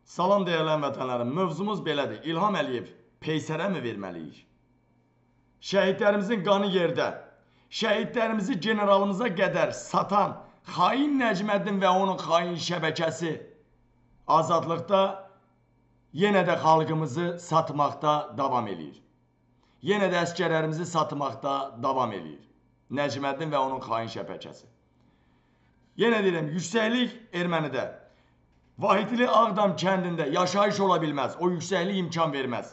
Salam dəyərli həmvətənlərim, mövzumuz belədir. İlham Əliyev peysərə mi verməliyik? Şəhidlərimizin qanı yerdə, şəhidlərimizi generalımıza qədər satan xain Nəcməddin və onun xain şəbəkəsi azadlıqda yenə də xalqımızı satmaqda davam edir. Yenə də əskərlərimizi satmaqda davam edir. Nəcməddin və onun xain şəbəkəsi. Yenə deyirəm, yüksəklik Ermənidə. Vahidli Ağdam kəndində yaşayış ola bilməz, o yüksəklik imkan verməz.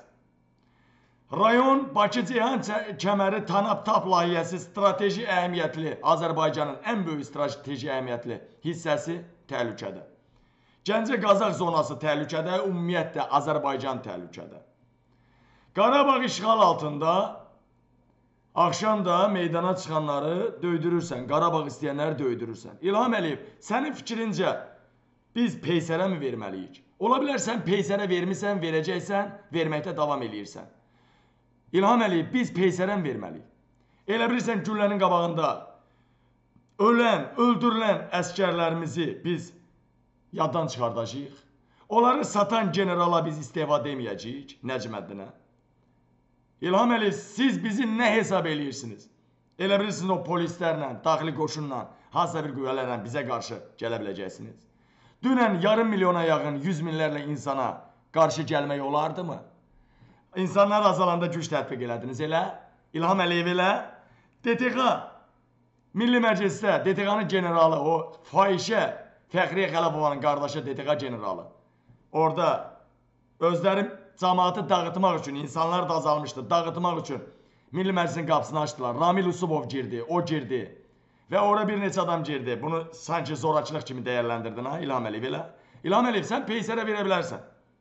Rayon Bakı-Ceyhan kəməri Tanap-Tap layihəsi strateji əhəmiyyətli, Azərbaycanın ən böyük strateji əhəmiyyətli hissəsi təhlükədə. Gəncə-Qazax zonası təhlükədə, ümumiyyətlə Azərbaycan təhlükədə. Qarabağ işğal altında axşam da meydana çıxanları döydürürsən, Qarabağ istəyənləri döydürürsən. İlham Əliyev, sənin fikrincə biz peysərə mi verməliyik? Ola bilər sən peysərə vermirsən, verəcəksən, verməkdə davam edirsən. İlham Əliyev, biz peysərə mi verməliyik? Elə bilirsən güllənin qabağında ölən, öldürülən əskərlərimizi biz yaddan çıxardacağıq. Onları satan generala biz istifa deməyəcəyik, Nəcməddinə. İlham Əliyev, siz bizi nə hesab edirsiniz? Elə bilirsiniz o polislərlə, daxili qoşunla, hansısa bir qüvvələrlə bizə qarşı gələ biləcəksiniz. Dünən yarım milyona yaxın, 100 minlərlə insana qarşı gəlmək olardı mı? İnsanlar azalanda güc tətbiq elədiniz, elə? İlham Əliyev elə? DTX, Milli Məclisdə DTX-nın generalı, o fahişə Fəxriyə Xələbovanın qardaşı DTX generalı. Orada özləri cəmaatı dağıtmaq üçün, insanlar da azalmışdı, dağıtmaq üçün Milli Məclisin qapısını açdılar. Ramil Usubov girdi, o girdi. Və ora bir neçə adam girdi. Bunu sanki zorakılıq kimi dəyərləndirdin, ha, İlham Əliyev elə? İlham Əliyev, sən peysərə verə bilərsən.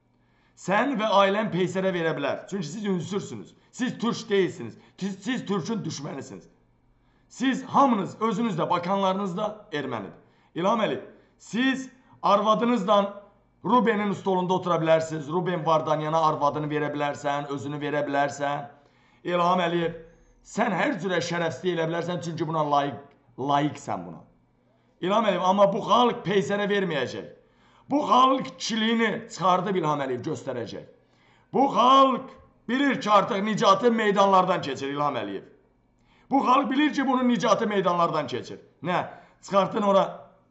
Sən və ailən peysərə verə bilər. Çünki siz ünsürsünüz. Siz türk deyilsiniz. Siz türkün düşmənisiniz. Siz hamınız, özünüz də, bakanlarınız da ermənidir. İlham Əliyev, siz arvadınızla Rubenin stolunda otura bilərsiniz. Ruben Vardanyana arvadını verə bilərsən, özünü verə bilərsən. İlham Əliyev, sən hər cürə şərəfsizlik elə bilərsən, çünki buna layiqsən buna. İlham Əliyev, amma bu xalq peysərə verməyəcək. Bu xalq kişiliyini çıxardıb İlham Əliyev göstərəcək. Bu xalq bilir ki, artıq nicatı meydanlardan keçir İlham Əliyev. Bu xalq bilir ki, bunun nicatı meydanlardan keçir. Nə? Çıxartdın ora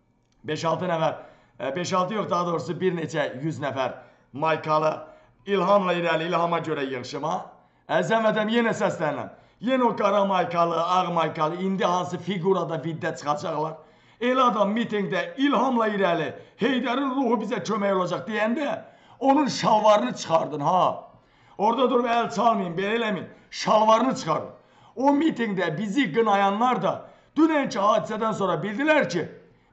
5-6 nəfər, 5-6 yox, daha doğrusu bir neçə 100 nəfər maykalı İlhamla irəli, İlhama görə yığışıma. Əzəm vətəm, yenə səslənəm. Yenə o qara maykalı, ağ maykalı, indi hansı figurada viddə çıxacaqlar. Elə adam mitingdə İlhamla irəli, Heydərin ruhu bizə kömək olacaq deyəndə onun şalvarını çıxardın, ha. Orada durub əl çalmayın, belə eləməyin, şalvarını çıxardın. O mitingdə bizi qınayanlar da dünənki hadisədən sonra bildilər ki,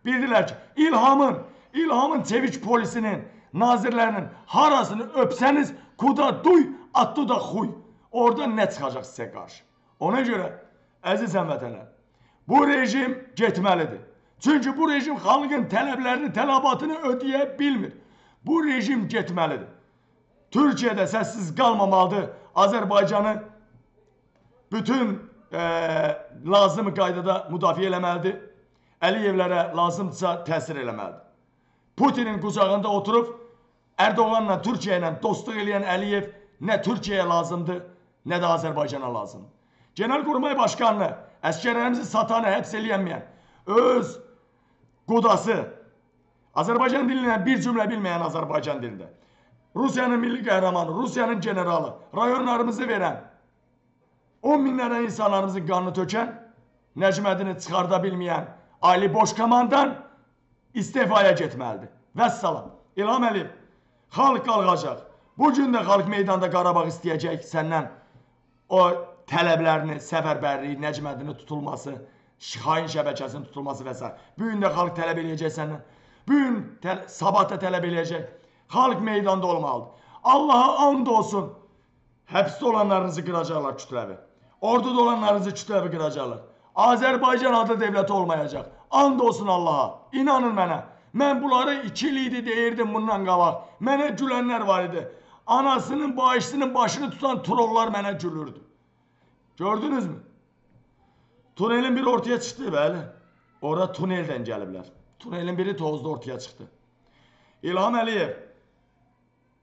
İlhamın çeviç polisinin, nazirlərinin harasını öpsəniz, kuda duy, atdı da xuy. Orada nə çıxacaq sizə qarşı? Ona görə, əziz həmvətənlər, bu rejim getməlidir. Çünki bu rejim xalqın tələblərini, tələbatını ödəyə bilmir. Bu rejim getməlidir. Türkiyədə səssiz qalmamalıdır. Azərbaycanı bütün lazım qaydada müdafiə eləməlidir. Əliyevlərə lazımdırsa təsir eləməlidir. Putinin qucağında oturub Ərdoğanla, Türkiyə ilə dostluq eləyən Əliyev nə Türkiyəyə lazımdır, nə də Azərbaycana lazımdır. Genelkurmay Başkanını, əskərlərimizi satanı, həbs eləyənməyən, öz qudası, Azərbaycan dilindən bir cümlə bilməyən Azərbaycan dilində, Rusiyanın milli qəhrəmanı, Rusiyanın generalı, rayonlarımızı verən, 10 minlərlə insanlarımızın qanını tökən, Nəcməddini çıxarda bilməyən Ali Boş Komandan istifaya getməlidir. Vəssalam. İlham Əliyev, xalq qalqacaq. Bugün də xalq meydanda Qarabağ istəyəcək səndən o tələblərini, səfərbərliyi, Nəcməddini tutulması, xain şəbəkəsinin tutulması və s. Bugün də xalq tələb eləyəcək səndən. Bugün, sabah da tələb eləyəcək. Xalq meydanda olmalıdır. Allaha and olsun, həbsdə olanlarınızı qıracaqlar kütləvi. Orduda olanlarınızı kütləvi qıracaqlar. Azərbaycan adı devləti olmayacaq. And olsun Allaha. İnanın mənə. Mən bunları 2 il idi deyirdim bundan qabaq. Mənə gülənlər var idi. Anasının, bağışçının başını tutan trollar mənə gülürdü. Gördünüz mü? Tunelin biri ortaya çıxdı, bəli. Ora tuneldən gəliblər. Tunelin biri tozda ortaya çıxdı. İlham Əliyev,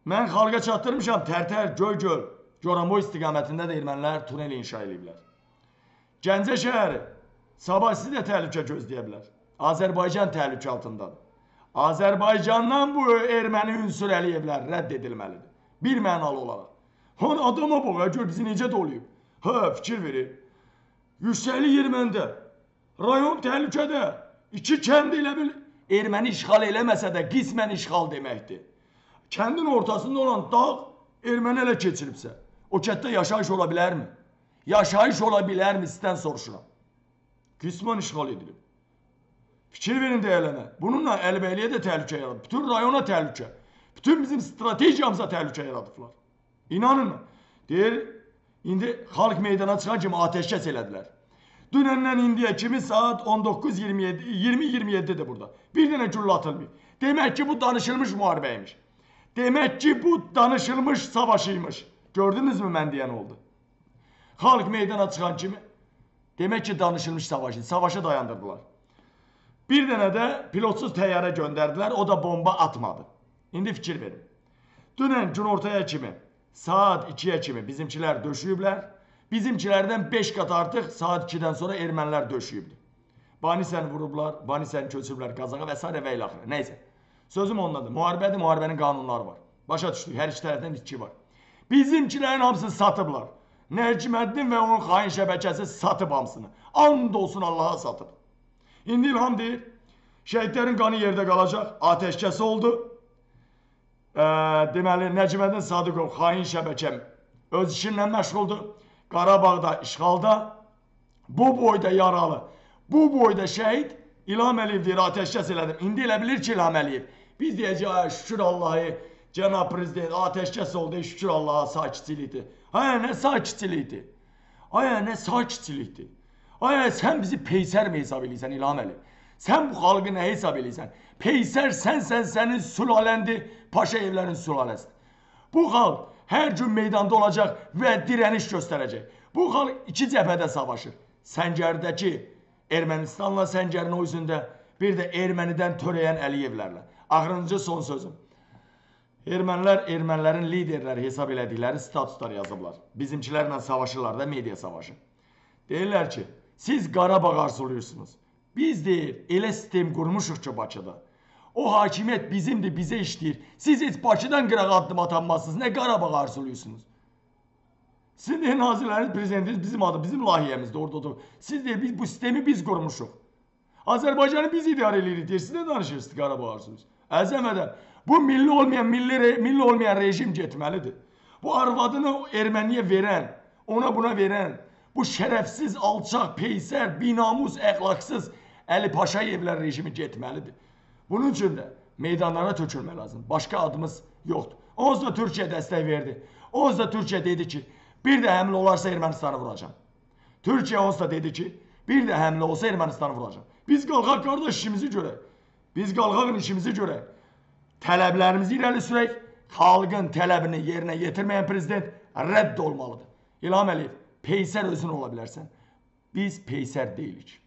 Mən xalqa çatdırmışam Tərtər, Göygöl, Goranboy istiqamətində də ermənilər tunel inşa ediblər. Gəncə şəhəri sabah sizi də təhlükə gözləyə bilər. Azərbaycan təhlükə altındadır. Azərbaycandan bu erməni ünsur Əliyevlər rədd edilməlidir. Bir mənalı olaraq. Han adama bax, gör bizi necə doluyub. Hə, fikir verir. Yüksəli erməndə, rayon təhlükədə, iki kənd elə bil erməni işğal eləməsə də qismən işğal deməkdir. Kəndin ortasında olan dağ erməni elə keçiribsə, o kənddə yaşayış ola bilərmi? Yaşayış ola bilərmi sizdən soruşuram. Qismən işğal edilib. Fikir verin deyələnə. Bununla Əlibəyliyə də təhlükə yaradı. Bütün rayona təhlükə. Bütün bizim stratejiyamıza təhlükə yaradıblar. İnanın mı? Deyir, indi xalq meydana çıxan kimi ateşkəs elədilər. Dünəndən indiyə kimi saat 19:27-20:27-dir burada. Bir dənə güllə atılmıyor. Demək ki, bu danışılmış müharibəymiş. Demək ki, bu danışılmış savaşıymış. Gördünüzmü mən deyən oldu. Xalq meydana çıxan kimi demək ki, danışılmış savaşı. Savaşı dayandırdılar. Bir dənə də pilotsuz təyyarə göndərdilər. O da bomba atmadı. İndi fikir verin. Dünən günortaya kimi, saat 2-yə kimi bizimkilər döşüyüblər. Bizimkilərdən 5 qat artıq saat 2-dən sonra ermənilər döşüyübdür. Banisəni vurublar, banisəni köçüblər Qazağa və s. və ilə axırı. Neysə. Sözüm ondadır. Müharibədir, müharibənin qanunları var. Başa düşdük, hər iki tərəfdən itki var. Bizimkilərin hamısını satıblar. Nəcməddin və onun xain şəbəkəsi satıb hamısını. And olsun Allaha satıb. İndi İlham deyir, şəhidlərin qanı yerdə qalacaq, ateşkəsi oldu. Deməli, Nəcməddin Sadıqov xain şəbəkəm öz işinlə məşğuldur. Qarabağda, işğalda, bu boyda yaralı, bu boyda şəhid İlham Əliyev deyir, ateşkəs elədim. İndi elə bilir ki İlham Əliyev. Biz deyəcək, şükür Allah'a, Cənab Prezident, ateşkəs oldu, şükür Allah'a, sakitçilikdir. Ay, nə sakitçilikdir? Ay, nə sakitçilikdir? Ay, sən bizi peysər mi hesab edirsən İlham Əliyev? Sən bu xalqı nə hesab edirsən? Peysər sənsən, sənin sülaləndir, Paşayevlərin sülaləsidir. Bu xalq hər gün meydanda olacaq və dirəniş göstərəcək. Bu xalq iki cəbhədə savaşır. Səngərdəki Ermənistanla Səngərin o üzündə, bir də ermənidən törəyən Əliyevlərlə. Axırıncı son sözüm. Ermənilər, ermənilərin liderləri hesab elədikləri statuslar yazıblar. Bizimkilərlə savaşırlar da media savaşı. Deyirlər ki, siz Qarabağ arzulayırsınız. Biz deyir, elə sistem qurmuşuq ki Bakıda. O hakimiyyət bizimdir, bizə işləyir. Siz heç Bakıdan qırağa addım atanmazsınız, nə Qarabağ arzulayırsınız. Sizin deyir, nazirləriniz, prezidentiniz bizim adı, bizim layihəmizdə orada otur. Siz deyir, bu sistemi biz qurmuşuq. Azərbaycanı biz idarə edirik deyir, siz nə danışırsınız Qarabağ arzulayırsınız. Əzəmədən, bu milli olmayan rejim getməlidir. Bu arvadını erməniyə verən, ona buna verən, bu şərəfsiz, alçaq, peysər, binamus, əxlaqsız Əli Paşayevlər rejimi getməlidir. Bunun üçün də meydanlara tökülmək lazım. Başqa adımız yoxdur. Onsuz da Türkiyə dəstək verdi. Onsuz da Türkiyə dedi ki, bir də həmlə olarsa Ermənistanı vuracam. Türkiyə onsuz da dedi ki, bir də həmlə olsa Ermənistanı vuracam. Biz qalxaq qardaş işimizi görək. Biz qalxaqın işimizi görək. Tələblərimizi irəli sürək. Xalqın tələbini yerinə yetirməyən prezident rədd olmalıdır. İlham Əliyev, peysər özün ola bilərsən. Biz peysər deyilik.